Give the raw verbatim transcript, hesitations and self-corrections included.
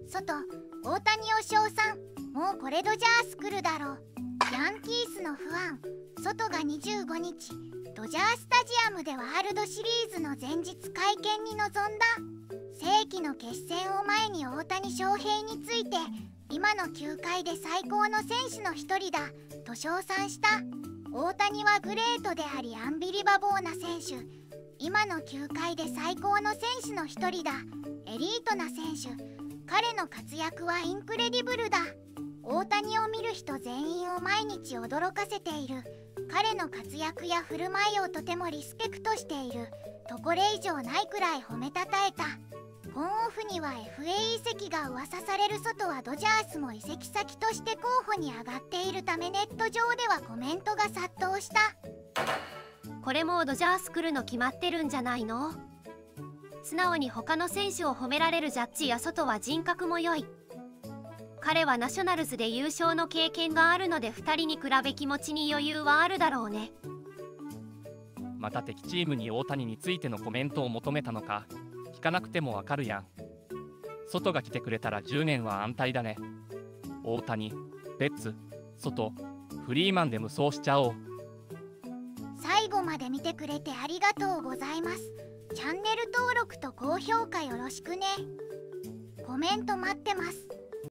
外、大谷を称賛。もうこれドジャース来るだろう。ヤンキースの不安。外がにじゅうごにち、ドジャースタジアムでワールドシリーズの前日会見に臨んだ。世紀の決戦を前に大谷翔平について、今の球界で最高の選手の一人だと称賛した。大谷はグレートでありアンビリバボーな選手。今の球界で最高の選手の一人だ。エリートな選手。彼の活躍はインクレディブルだ。大谷を見る人全員を毎日驚かせている。彼の活躍や振る舞いをとてもリスペクトしているとこれ以上ないくらい褒めたたえた。今オフには エフエー 移籍が噂される。外はドジャースも移籍先として候補に上がっているため、ネット上ではコメントが殺到した。 これもうドジャース来るの決まってるんじゃないの？素直に他の選手を褒められるジャッジや外は人格も良い。彼はナショナルズで優勝の経験があるのでふたりに比べ気持ちに余裕はあるだろうね。 また敵チームに大谷についてのコメントを求めたのか。聞かなくてもわかるやん。外が来てくれたらじゅうねんは安泰だね。大谷、ベッツ、外、フリーマンで無双しちゃおう。 最後まで見てくれてありがとうございます。チャンネル登録と高評価よろしくね。コメント待ってます。